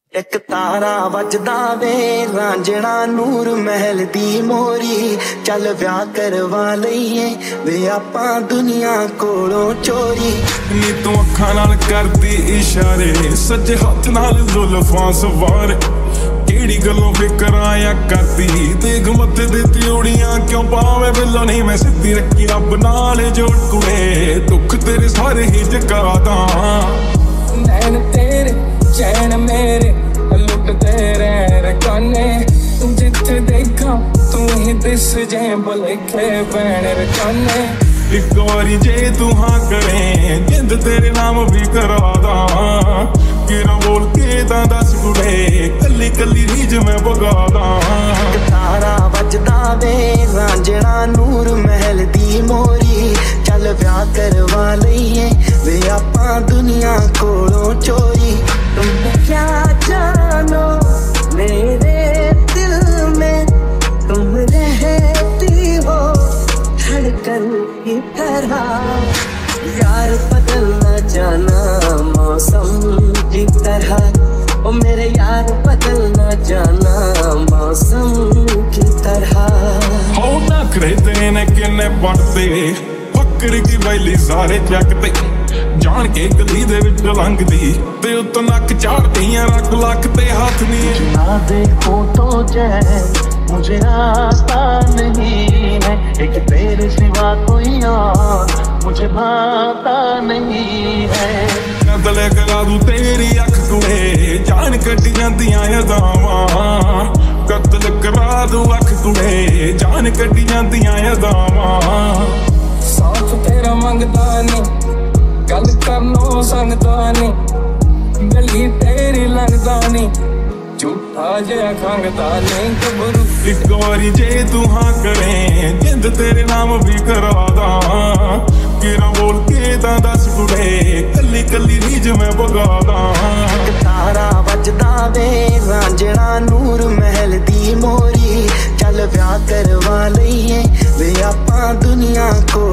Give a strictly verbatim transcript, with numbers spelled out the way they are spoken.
एक तारा वजदा वे रांझणा नूर महल दी मोरी, चल ब्याह करवा लईए वे आपां दुनिया कोलों चोरी। नी तू अखां नाल करदी इशारे, सज्जे हत्थ नाल जुल्फां सवार, केड़ी गल्लों फिकर आया करदी, देख मत्थे दे त्योड़ियां क्यों पावे बिल्लो, नहीं मैं सिद्धी रखी रब नाल जोड़ कुड़े, दुख तेरे सारे ही जगा दा। नैन तेरे चैन मेरे लुटते रह काने, जिथे देखा तू ही दिस जे भुलेखे पैण रकाने। एक बारी जे तू हाँ करें, जिंद तेरे नाम भी करा दा, किरा बोल के दा दस कुड़े, कली कली रीज में बगा दा। तारा वजदा वे रांझणा नूर महल दी मोरी, चल ब्याह करवा लईए वे आपां दुनिया कोलों चोरी। तुम क्या जानो मेरे दिल में, तुम रहती हो धड़कन की तरह, यार बदलना जाना मौसम की तरह, ओ मेरे यार बदलना जाना मौसम की तरह। हो नखरे तेरे ने किन्ने पड़ते, फक्र की वैली सारे जगते, जान के गली दे विच लंघदी, ते उत नक चाड़दियां रख लख ते हाथ नी। ना देखो तो जैसे मुझे आता नहीं है, एक तेरे सिवा कोई और मुझे भाता नहीं है। कदले करा दूं तेरी अख कुड़े, जान कटी जांदियां अदावां, कदल करा दूं अख कुड़े, जान कटी जांदियां अदावां। साथ तेरा मंगदा नी, गल करनो संगदा नी, गली तेरी लगदा नी, झूठा जिहा खंगदा नी गबरू। एक बारी जे तू हाँ करें, जिंद तेरे नाम भी करा दा, किरा बोल के दा दस कुड़े, कली कली रीज में बगा दा। तारा वजदा वे रांझणा नूर महल दी मोरी, चल ब्याह करवा लईए वे आपां दुनिया को